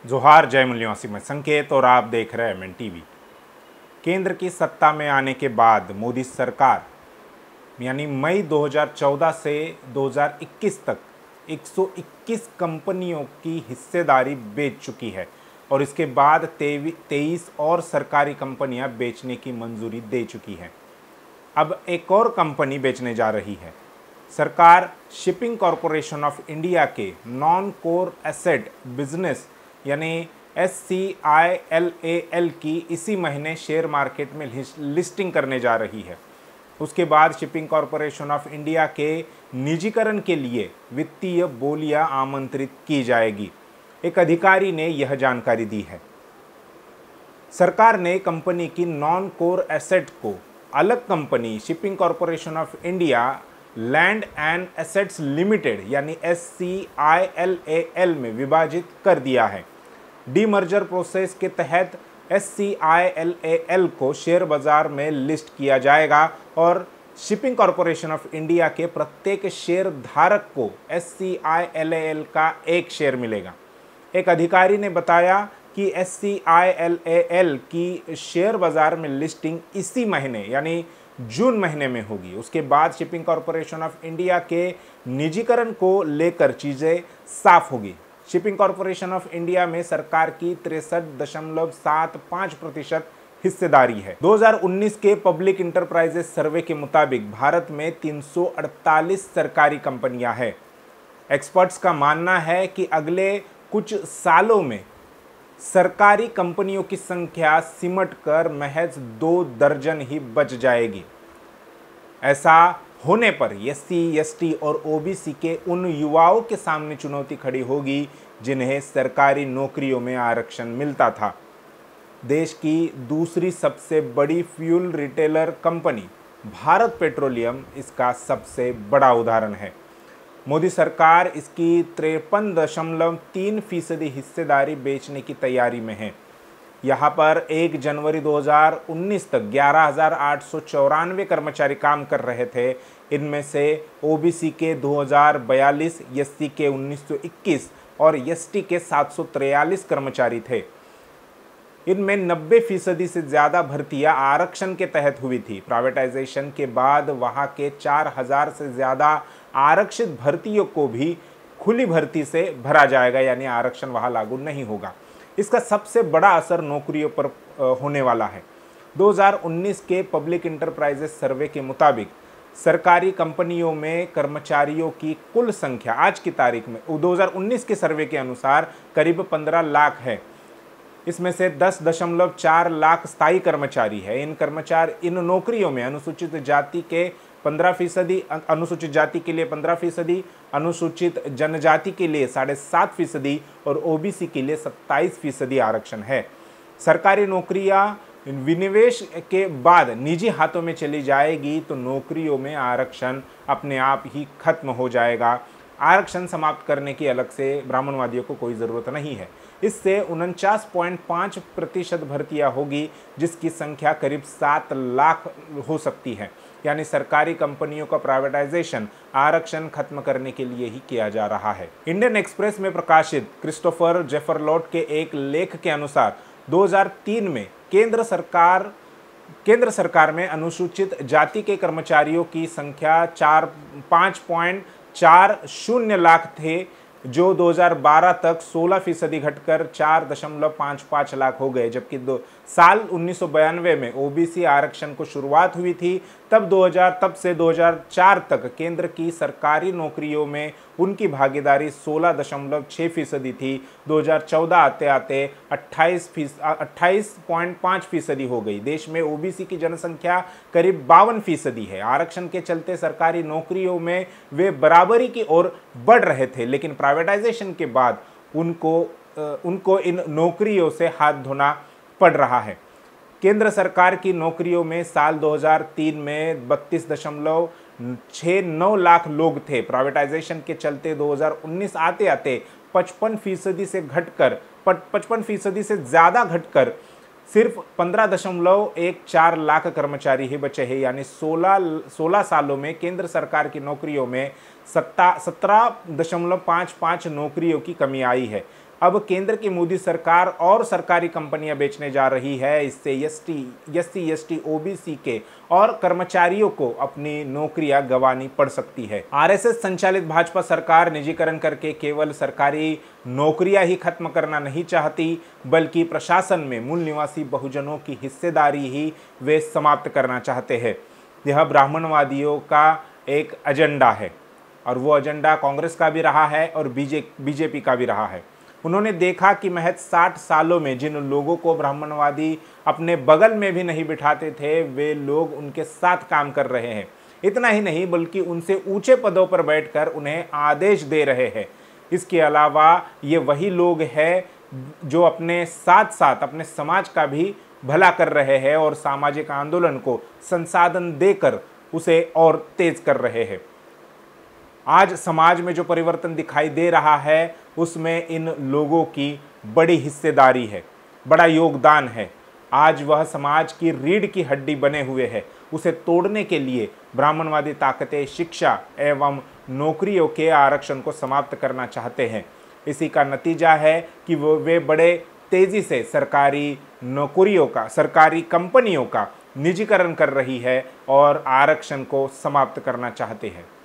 जोहार जय मूल्यवासी में संकेत और आप देख रहे हैं एमएन टीवी। केंद्र की सत्ता में आने के बाद मोदी सरकार यानी मई 2014 से 2021 तक 121 कंपनियों की हिस्सेदारी बेच चुकी है और इसके बाद 23 और सरकारी कंपनियां बेचने की मंजूरी दे चुकी हैं। अब एक और कंपनी बेचने जा रही है। सरकार शिपिंग कॉरपोरेशन ऑफ इंडिया के नॉन कोर एसेट बिजनेस यानी SCILAL की इसी महीने शेयर मार्केट में लिस्टिंग करने जा रही है। उसके बाद शिपिंग कॉरपोरेशन ऑफ इंडिया के निजीकरण के लिए वित्तीय बोलियां आमंत्रित की जाएगी। एक अधिकारी ने यह जानकारी दी है। सरकार ने कंपनी की नॉन कोर एसेट को अलग company shipping corporation of India land and assets limited यानी SCILAL में विभाजित कर दिया है। डीमर्जर प्रोसेस के तहत SCILAL को शेयर बाजार में लिस्ट किया जाएगा और शिपिंग कॉरपोरेशन ऑफ इंडिया के प्रत्येक शेयर धारक को SCILAL का एक शेयर मिलेगा। एक अधिकारी ने बताया कि SCILAL की शेयर बाजार में लिस्टिंग इसी महीने यानी जून महीने में होगी। उसके बाद शिपिंग कॉरपोरेशन ऑफ इंडिया के निजीकरण को लेकर चीज़ें साफ होगी। शिपिंग कॉरपोरेशन ऑफ इंडिया में सरकार की 63.75% हिस्सेदारी है। 2019 के पब्लिक इंटरप्राइजेस सर्वे के मुताबिक भारत में 348 सरकारी कंपनियां हैं। एक्सपर्ट्स का मानना है कि अगले कुछ सालों में सरकारी कंपनियों की संख्या सिमटकर महज 2 दर्जन ही बच जाएगी। ऐसा होने पर SC, ST और OBC के उन युवाओं के सामने चुनौती खड़ी होगी जिन्हें सरकारी नौकरियों में आरक्षण मिलता था। देश की दूसरी सबसे बड़ी fuel retailer company Bharat petroleum इसका सबसे बड़ा उदाहरण है। मोदी सरकार इसकी 53.3% हिस्सेदारी बेचने की तैयारी में है। यहाँ पर 1 जनवरी 2019 तक 11,894 कर्मचारी काम कर रहे थे। इनमें से OBC के 2042, SC के 1921 और ST के 743 कर्मचारी थे। इनमें 90% से ज़्यादा भर्तियां आरक्षण के तहत हुई थी। प्राइवेटाइजेशन के बाद वहां के 4,000 से ज़्यादा आरक्षित भर्तियों को भी खुली भर्ती से भरा जाएगा, यानी आरक्षण वहां लागू नहीं होगा। इसका सबसे बड़ा असर नौकरियों पर होने वाला है। 2019 के पब्लिक इंटरप्राइजेस सर्वे के मुताबिक सरकारी कंपनियों में कर्मचारियों की कुल संख्या आज की तारीख में 2019 के सर्वे के अनुसार करीब 15 लाख है। इसमें से 10.4 लाख स्थायी कर्मचारी है। इन नौकरियों में अनुसूचित जाति के 15%, अनुसूचित जाति के लिए 15%, अनुसूचित जनजाति के लिए 7.5% और OBC के लिए 27% आरक्षण है। सरकारी नौकरियां विनिवेश के बाद निजी हाथों में चली जाएगी तो नौकरियों में आरक्षण अपने आप ही खत्म हो जाएगा। आरक्षण समाप्त करने की अलग से ब्राह्मणवादियों को कोई ज़रूरत नहीं है। इससे 49.5% भर्तियां होगी, जिसकी संख्या करीब 7 लाख हो सकती है। यानी सरकारी कंपनियों का प्राइवेटाइजेशन आरक्षण खत्म करने के लिए ही किया जा रहा है। इंडियन एक्सप्रेस में प्रकाशित क्रिस्टोफर जेफरलॉट के एक लेख के अनुसार 2003 में केंद्र सरकार में अनुसूचित जाति के कर्मचारियों की संख्या 5.40 लाख थे, जो 2012 तक 16% घटकर 4.55 लाख हो गए। जबकि साल 1992 में OBC आरक्षण को शुरुआत हुई थी, तब से 2004 तक केंद्र की सरकारी नौकरियों में उनकी भागीदारी 16.6% थी। 2014 आते आते 28.5% हो गई। देश में OBC की जनसंख्या करीब 52% है। आरक्षण के चलते सरकारी नौकरियों में वे बराबरी की ओर बढ़ रहे थे, लेकिन प्राइवेटाइजेशन के बाद उनको इन नौकरियों से हाथ धोना पड़ रहा है। केंद्र सरकार की नौकरियों में साल 2003 में 32.69 लाख लोग थे। प्राइवेटाइजेशन के चलते 2019 आते आते 55% से ज़्यादा घटकर सिर्फ 15.14 लाख कर्मचारी ही बचे हैं। यानी 16 सालों में केंद्र सरकार की नौकरियों में 17.55 नौकरियों की कमी आई है। अब केंद्र की मोदी सरकार और सरकारी कंपनियां बेचने जा रही है। इससे एससी, ओबीसी के और कर्मचारियों को अपनी नौकरियां गंवानी पड़ सकती है। आरएसएस संचालित भाजपा सरकार निजीकरण करके केवल सरकारी नौकरियां ही खत्म करना नहीं चाहती, बल्कि प्रशासन में मूल निवासी बहुजनों की हिस्सेदारी ही वे समाप्त करना चाहते हैं। यह ब्राह्मणवादियों का एक एजेंडा है और वो एजेंडा कांग्रेस का भी रहा है और बीजेपी का भी रहा है। उन्होंने देखा कि महज 60 सालों में जिन लोगों को ब्राह्मणवादी अपने बगल में भी नहीं बिठाते थे, वे लोग उनके साथ काम कर रहे हैं। इतना ही नहीं, बल्कि उनसे ऊंचे पदों पर बैठकर उन्हें आदेश दे रहे हैं। इसके अलावा ये वही लोग हैं जो अपने साथ साथ अपने समाज का भी भला कर रहे हैं और सामाजिक आंदोलन को संसाधन देकर उसे और तेज कर रहे हैं। आज समाज में जो परिवर्तन दिखाई दे रहा है, उसमें इन लोगों की बड़ी हिस्सेदारी है, बड़ा योगदान है। आज वह समाज की रीढ़ की हड्डी बने हुए है। उसे तोड़ने के लिए ब्राह्मणवादी ताकतें शिक्षा एवं नौकरियों के आरक्षण को समाप्त करना चाहते हैं। इसी का नतीजा है कि वे बड़े तेजी से सरकारी नौकरियों का, सरकारी कंपनियों का निजीकरण कर रही है और आरक्षण को समाप्त करना चाहते हैं।